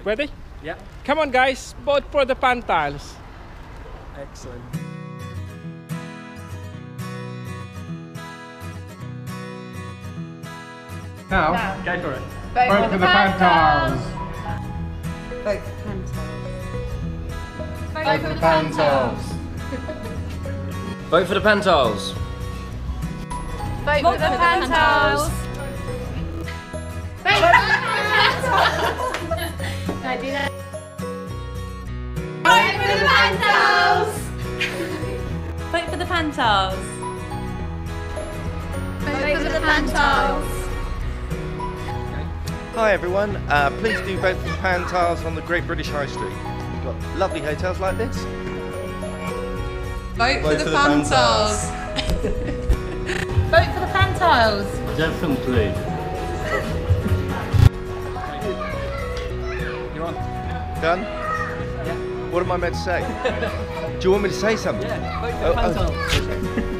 Ready? Yeah. Come on, guys. Vote for the Pantiles. Excellent. Now, Go for it. vote for the Pantiles. Vote for Pantiles. Vote for the Pantiles. Vote for the Pantiles. Vote for the Pantiles. Vote for the Pantiles. Can I do that? Vote for the Pantiles. Vote for the Pantiles. Vote for the Pantiles. Hi everyone, please do vote for the Pantiles on the Great British High Street. We've got lovely hotels like this. Vote for the Pantiles. Vote for the Pantiles. Definitely. You're on. Done? Yeah. What am I meant to say? Do you want me to say something? Yeah, vote for the Pantiles. Okay.